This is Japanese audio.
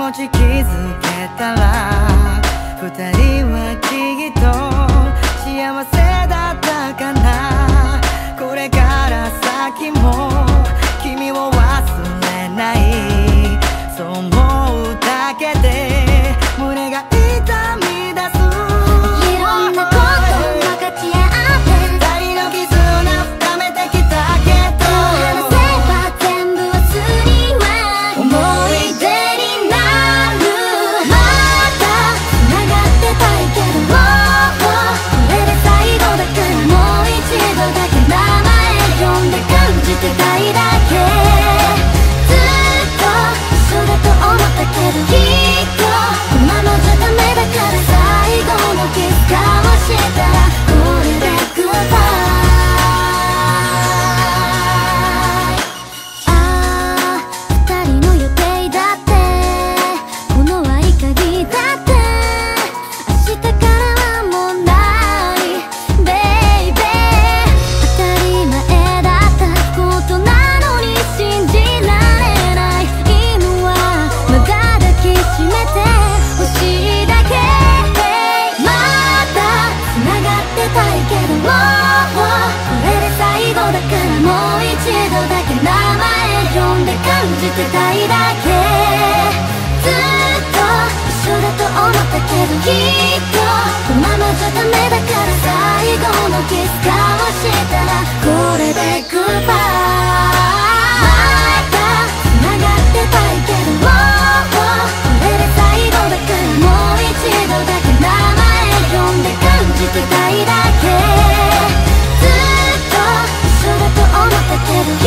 のち気づけたら二人はきっと幸せだったかな。これから先も君を忘れない、そう思うだけで胸が痛み出す。 いろんなこと分かち合って二人の絆深めてきたけど、 話せば全部忘りは思い出になる。 まだ繋がってたいけど、これで最後だからもう一度だけ名前呼んで感じてたいだけ。ずっと一緒だと思ったけど、きっとこのままじゃダメだから、最後のキスかもしたらこれでグッバイ。ああ、二人の予定だってこの合鍵だって明日からはもうないベイベー。当たり前だったことなのに信じられない。今はまだ抱きしめてほしいだけ。まだ繋がってたいけど、これで最後だからもう一度だけ名前呼んで感じてたいだけ。ずっと一緒だと思ったけど、きっとこのままじゃダメだから、最後のキスかもしたらこれでグッバイ。まだ繋がってたいけど、これで最後だからもう一度だけ名前呼んで感じてたいだけ。ずっと一緒だと思ったけど、